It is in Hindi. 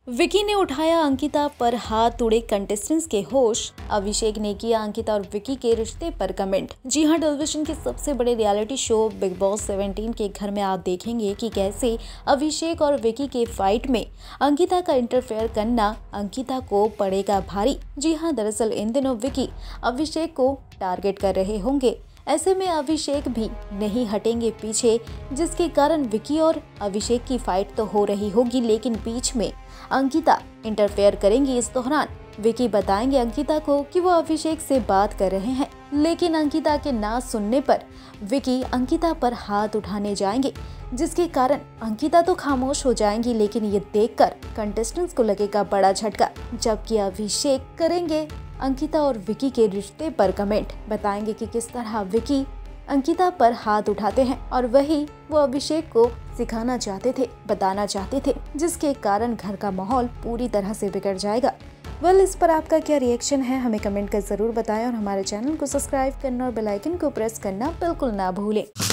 विकी ने उठाया अंकिता पर हाथ, तोड़े कंटेस्टेंट्स के होश। अभिषेक ने किया अंकिता और विकी के रिश्ते पर कमेंट। जी हां, टेलीविजन के सबसे बड़े रियलिटी शो बिग बॉस 17 के घर में आप देखेंगे कि कैसे अभिषेक और विकी के फाइट में अंकिता का इंटरफेयर करना अंकिता को पड़ेगा भारी। जी हां, दरअसल इन दिनों विकी अभिषेक को टारगेट कर रहे होंगे। ऐसे में अभिषेक भी नहीं हटेंगे पीछे, जिसके कारण विकी और अभिषेक की फाइट तो हो रही होगी, लेकिन बीच में अंकिता इंटरफेयर करेंगी। इस दौरान विकी बताएंगे अंकिता को कि वो अभिषेक से बात कर रहे हैं, लेकिन अंकिता के ना सुनने पर विकी अंकिता पर हाथ उठाने जाएंगे, जिसके कारण अंकिता तो खामोश हो जाएंगी, लेकिन ये देखकर कंटेस्टेंट्स को लगेगा बड़ा झटका। जबकि अभिषेक करेंगे अंकिता और विकी के रिश्ते पर कमेंट, बताएंगे कि किस तरह विकी अंकिता पर हाथ उठाते हैं और वही वो अभिषेक को सिखाना चाहते थे, बताना चाहते थे, जिसके कारण घर का माहौल पूरी तरह से बिगड़ जाएगा। इस पर आपका क्या रिएक्शन है, हमें कमेंट कर जरूर बताएं और हमारे चैनल को सब्सक्राइब करना और बेल आइकन को प्रेस करना बिल्कुल ना भूलें।